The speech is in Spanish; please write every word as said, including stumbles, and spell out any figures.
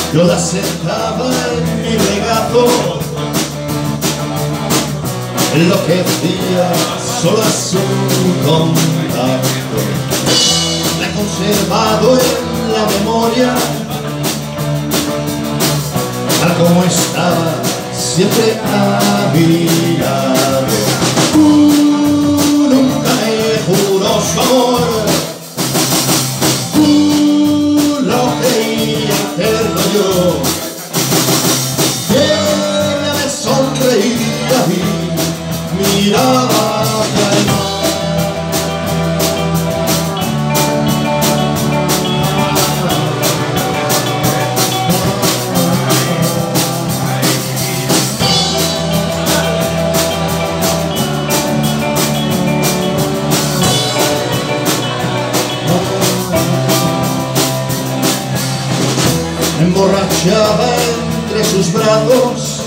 Yo la sentaba en mi regazo, enloquecía solo a su contacto. La he conservado en la memoria, tal como estaba siempre a mi lado. Uh, nunca me juró su amor, uh, lo quería hacerlo yo. Ella me sonreía y miraba hacia el mar. Me emborrachaba entre sus brazos,